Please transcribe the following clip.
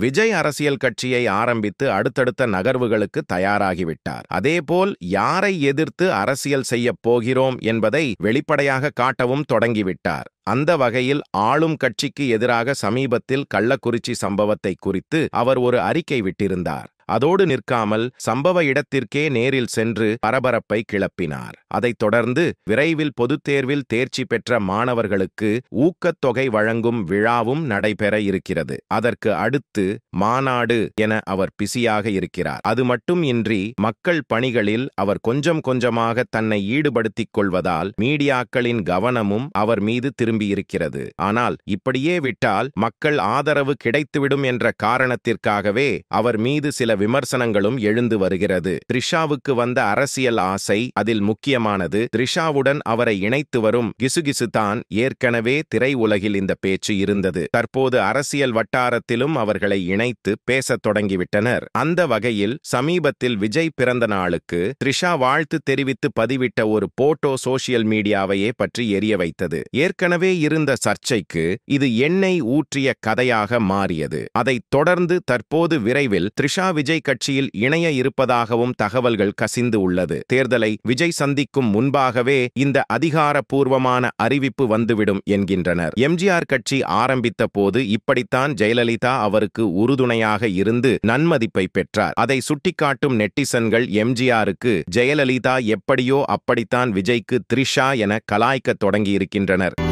விஜய் அரசியல் கட்சியை ஆரம்பித்து அடுத்தடுத்த நகர்வுகளுக்கு தயாராகிவிட்டார். அதேபோல் யாரை எதிர்த்து அரசியல் செய்யப் போகிறோம் என்பதை வெளிப்படையாக காட்டவும் தொடங்கிவிட்டார். அந்த வகையில் ஆளும் கட்சிக்கு எதிராக சமீபத்தில் கள்ளக்குறிச்சி சம்பவத்தை குறித்து அவர் ஒரு அறிக்கை விட்டிருந்தார். அதோடு நிற்காமல் சம்பவ இடத்திற்கே நேரில் சென்று பரபரப்பை கிளப்பினார். அதைத் தொடர்ந்து விரைவில் பொதுத் தேர்வில் தேர்ச்சி பெற்ற மாணவர்களுக்கு ஊக்கத்தொகை வழங்கும் விழாவும் நடைபெற இருக்கிறது. அதற்கு அடுத்து மாநாடு என அவர் பிஸியாக இருக்கிறார். அது மட்டும் இன்றி மக்கள் பணிகளில் அவர் கொஞ்சம் கொஞ்சமாக தன்னை ஈடுபடுத்திக் கொள்வதால் மீடியாக்களின் கவனமும் அவர் மீது திரும்பியிருக்கிறது. ஆனால் இப்படியே விட்டால் மக்கள் ஆதரவு கிடைத்துவிடும் என்ற காரணத்திற்காகவே அவர் மீது சில விமர்சனங்களும் எழுந்து வருகிறது. த்ரிஷாவுக்கு வந்த அரசியல் ஆசை அதில் முக்கியமானது. த்ரிஷாவுடன் அவரை இணைத்து வரும் கிசுகிசு தான். ஏற்கனவே திரை உலகில் இந்த பேச்சு இருந்தது. தற்போது அரசியல் வட்டாரத்திலும் அவர்களை இணைத்து பேசத் தொடங்கிவிட்டனர். அந்த வகையில் சமீபத்தில் விஜய் பிறந்த நாளுக்கு த்ரிஷா வாழ்த்து தெரிவித்து பதிவிட்ட ஒரு போட்டோ சோசியல் மீடியாவையே பற்றி எரிய வைத்தது. ஏற்கனவே இருந்த சர்ச்சைக்கு இது எண்ணெய் ஊற்றிய கதையாக மாறியது. அதைத் தொடர்ந்து தற்போது விரைவில் த்ரிஷா விஜய் கட்சியில் இணைய இருப்பதாகவும் தகவல்கள் கசிந்து உள்ளது. தேர்தலை விஜய் சந்திக்கும் முன்பாகவே இந்த அதிகாரப்பூர்வமான அறிவிப்பு வந்துவிடும் என்கின்றனர். எம்ஜிஆர் கட்சி ஆரம்பித்த போது இப்படித்தான் ஜெயலலிதா அவருக்கு உறுதுணையாக இருந்து நன்மதிப்பை பெற்றார். அதை சுட்டிக்காட்டும் நெட்டிசன்கள் எம்ஜிஆருக்கு ஜெயலலிதா எப்படியோ அப்படித்தான் விஜய்க்கு த்ரிஷா என கலாய்க்க தொடங்கியிருக்கின்றனர்.